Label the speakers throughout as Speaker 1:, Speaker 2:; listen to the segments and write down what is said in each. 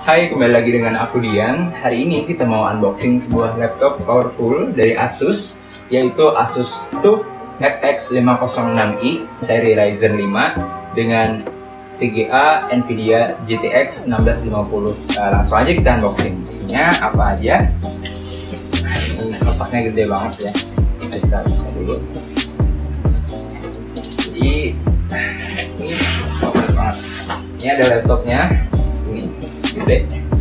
Speaker 1: Hai, kembali lagi dengan aku Dian. Hari ini kita mau unboxing sebuah laptop powerful dari Asus, yaitu Asus TUF FX 506i seri Ryzen 5 dengan VGA Nvidia GTX 1650. Langsung aja kita unboxing. Isinya apa aja? Ini kotaknya gede banget ya. Kita buka dulu. Jadi ini bagus banget. Ini ada laptopnya. Ini gede.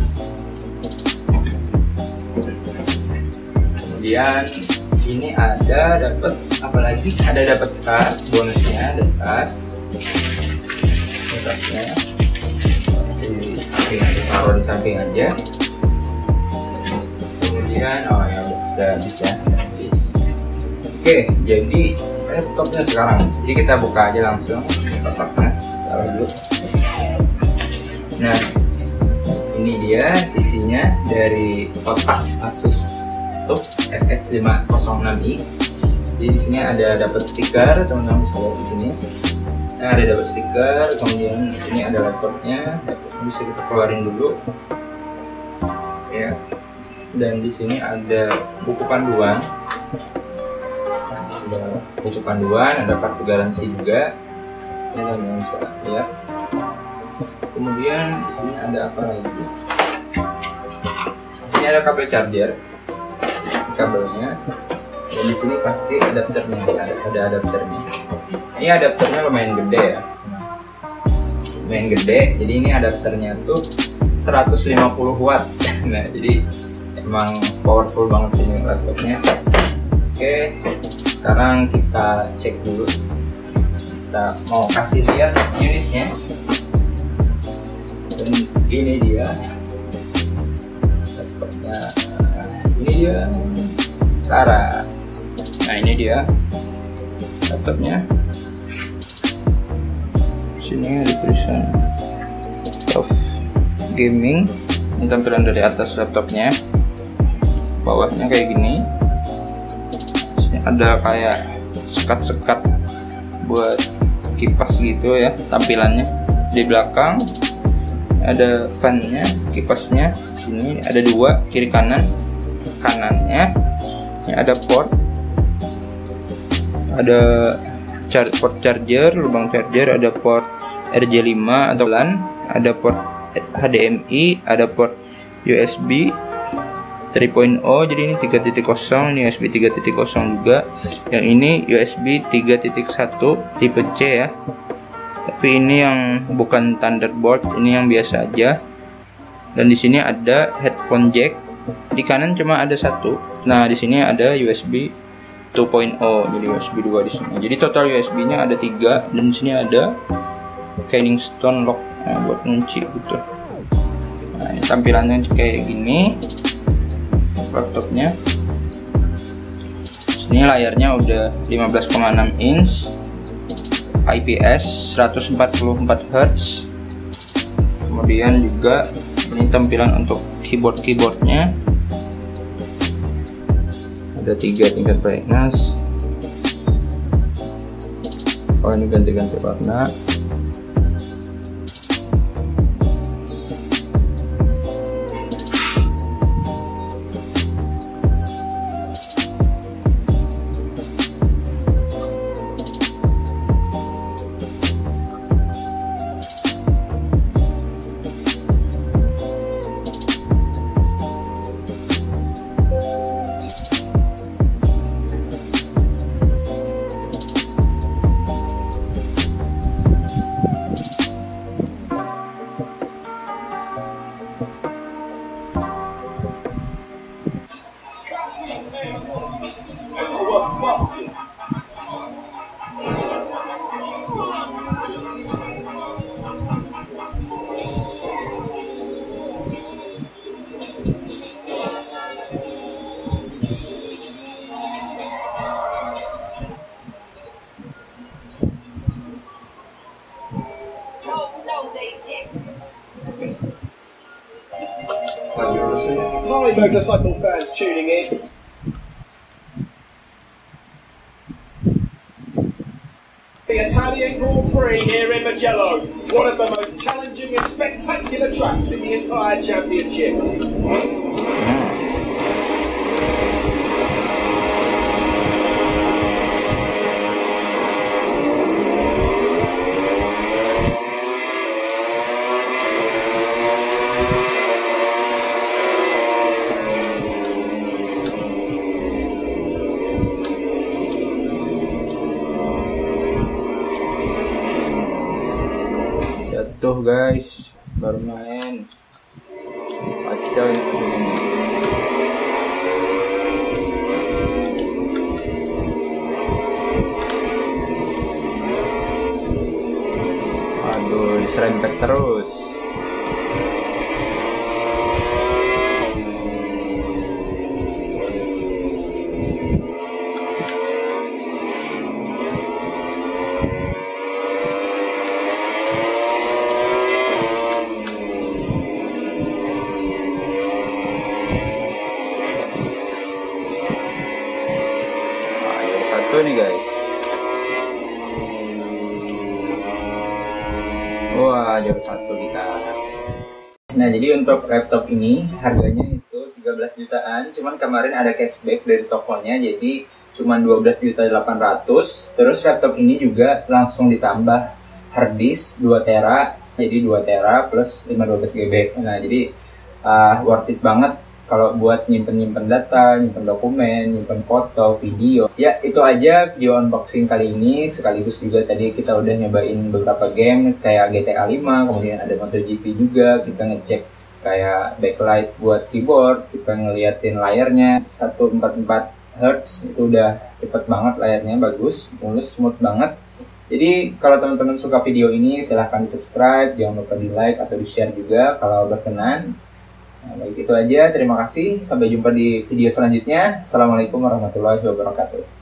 Speaker 1: Kemudian ini ada dapat apa lagi? Ada dapat tas, bonusnya ada tas. Tasnya di samping aja, taruh di samping aja. Kemudian oh ya udah habis ya. Oke, jadi laptopnya sekarang. Jadi kita buka aja langsung kotaknya. Taruh dulu. Nah, ini dia isinya dari kotak Asus TUF FX 506i. Jadi di sini ada dapat stiker, teman-teman bisa lihat di sini. Nah, ada dapat stiker, kemudian ini ada laptopnya. Laptopnya bisa kita keluarin dulu. Ya. Dan di sini ada buku panduan. Ada buku panduan, ada kartu garansi juga. Ini teman-teman bisa lihat. Kemudian di sini ada apa lagi? Ini ada kabel charger, kabelnya, dan di sini pasti adapternya, ada adapternya. Ini adapternya lumayan gede ya, lumayan gede. Jadi ini adapternya tuh 150 watt. Nah, jadi emang powerful banget ini laptopnya. Oke, sekarang kita cek dulu. Kita mau kasih lihat unitnya. Dan ini dia laptopnya. Ini dia Tara. Nah, ini dia laptopnya. Sini ada tulisan TUF Gaming. Ini tampilan dari atas laptopnya. Bawahnya kayak gini. Sini ada kayak sekat-sekat buat kipas gitu ya tampilannya. Di belakang ada fan-nya, kipasnya. Sini ada dua, kiri kanan. Kanannya ini ada port, ada port charger, lubang charger, ada port RJ5 atau LAN, ada port HDMI, ada port USB 3.0. jadi ini 3.0, ini USB 3.0 juga. Yang ini USB 3.1 tipe C ya. Tapi ini yang bukan Thunderbolt, ini yang biasa aja. Dan di sini ada headphone jack. Di kanan cuma ada satu. Nah, di sini ada USB 2.0, jadi USB 2 di sini. Jadi total USB-nya ada 3, dan di sini ada Kingston lock, nah, buat kunci gitu. Nah, ini tampilannya kayak gini laptopnya. Sini layarnya udah 15,6 inch. IPS 144 Hz. Kemudian juga ini tampilan untuk keyboardnya. Ada 3 tingkat brightness. Oh, ini ganti-ganti warna.
Speaker 2: Hi motorcycle fans tuning in. The Italian Grand Prix here in Mugello, one of the most challenging lasting and spectacular tracks in the entire championship.
Speaker 1: Jatuh guys, baru main kacau ini. Aduh, diserempet terus. Satu nih guys. Wah, jauh satu kita. Nah, jadi untuk laptop ini harganya itu 13 jutaan. Cuman kemarin ada cashback dari tokonya, jadi cuman 12.800.000. Terus laptop ini juga langsung ditambah hard disk 2 tera, jadi 2 tera plus 512 GB. Nah, jadi worth it banget kalau buat nyimpen data, nyimpen dokumen, nyimpen foto, video. Ya, itu aja video unboxing kali ini. Sekaligus juga tadi kita udah nyobain beberapa game kayak GTA 5, kemudian ada MotoGP juga. Kita ngecek kayak backlight buat keyboard, kita ngeliatin layarnya 144 Hz, itu udah cepet banget layarnya, bagus, mulus, smooth banget. Jadi kalau teman-teman suka video ini silahkan di subscribe, jangan lupa di like atau di share juga kalau berkenan. Nah, baik itu aja, terima kasih, sampai jumpa di video selanjutnya. Assalamualaikum warahmatullahi wabarakatuh.